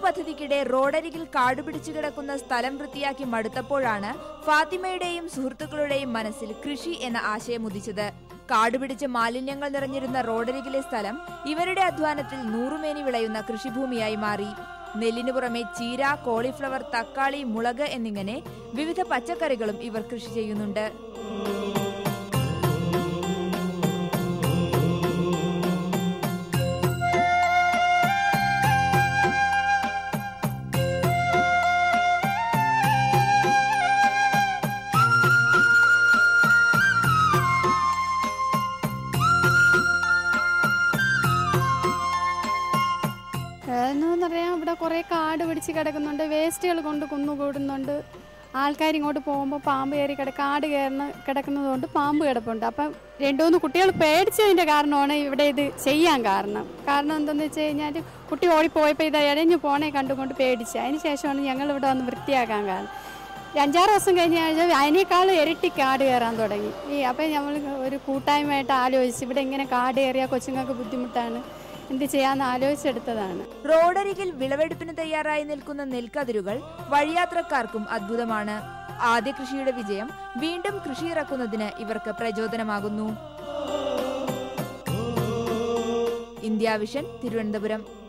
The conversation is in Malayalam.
പദ്ധതിക്കിടെ റോഡരികിൽ കാടുപിടിച്ചു കിടക്കുന്ന സ്ഥലം വൃത്തിയാക്കി മടുത്തപ്പോഴാണ് ഫാത്തിമയുടെയും സുഹൃത്തുക്കളുടെയും മനസ്സിൽ കൃഷി എന്ന ആശയം ഉദിച്ചത്. കാടുപിടിച്ച് മാലിന്യങ്ങൾ നിറഞ്ഞിരുന്ന റോഡരികിലെ സ്ഥലം ഇവരുടെ അധ്വാനത്തിൽ നൂറുമേനി വിളയുന്ന കൃഷിഭൂമിയായി മാറി. നെല്ലിനു പുറമെ ചീര, കോളിഫ്ലവർ, തക്കാളി, മുളക് എന്നിങ്ങനെ വിവിധ പച്ചക്കറികളും ഇവർ കൃഷി ചെയ്യുന്നുണ്ട്. ഇവിടെ കുറേ കാട് പിടിച്ച് കിടക്കുന്നുണ്ട്, വേസ്റ്റുകൾ കൊണ്ട് കുന്നുകൂടുന്നുണ്ട്. ആൾക്കാർ ഇങ്ങോട്ട് പോകുമ്പോൾ പാമ്പ് കയറി കാട് കിടക്കുന്നതുകൊണ്ട് പാമ്പ് കിടപ്പുണ്ട്. അപ്പം 2-3 കുട്ടികൾ പേടിച്ചതിൻ്റെ കാരണമാണ് ഇവിടെ ഇത് ചെയ്യാൻ കാരണം എന്തെന്ന് വെച്ച് കഴിഞ്ഞാൽ കുട്ടി ഓടിപ്പോയപ്പോൾ ഇത് ഇഴഞ്ഞു പോണേ കണ്ടുകൊണ്ട് പേടിച്ച്. അതിന് ശേഷമാണ് ഞങ്ങൾ ഇവിടെ വന്ന് വൃത്തിയാക്കാൻ കാരണം. 5-6 ദിവസം കഴിഞ്ഞ് കഴിഞ്ഞാൽ അതിനേക്കാൾ ഇരട്ടി കാട് കയറാൻ തുടങ്ങി. അപ്പം നമ്മൾ ഒരു കൂട്ടായ്മയായിട്ട് ആലോചിച്ച് ഇവിടെ ഇങ്ങനെ കാട് കയറിയാൽ കൊച്ചുങ്ങൾക്ക് ബുദ്ധിമുട്ടാണ്, എന്ത് ചെയ്യാന്ന് ആലോചിച്ചെടുത്തതാണ്. റോഡരികിൽ വിളവെടുപ്പിന് തയ്യാറായി നിൽക്കുന്ന നെൽക്കതിരുകൾ വഴിയാത്രക്കാർക്കും അത്ഭുതമാണ്. ആദ്യ കൃഷിയുടെ വിജയം വീണ്ടും കൃഷി ഇറക്കുന്നതിന് ഇവർക്ക് പ്രചോദനമാകുന്നു. India vision, Thiruvananthapuram.